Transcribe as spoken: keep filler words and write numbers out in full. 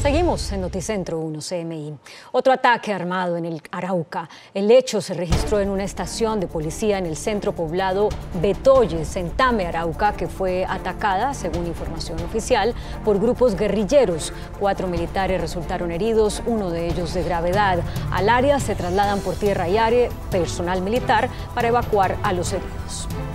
Seguimos en Noticentro uno C M I. Otro ataque armado en el Arauca. El hecho se registró en una estación de policía en el centro poblado Betoyes, en Tame, Arauca, que fue atacada, según información oficial, por grupos guerrilleros. Cuatro militares resultaron heridos, uno de ellos de gravedad. Al área se trasladan por tierra y aire personal militar para evacuar a los heridos.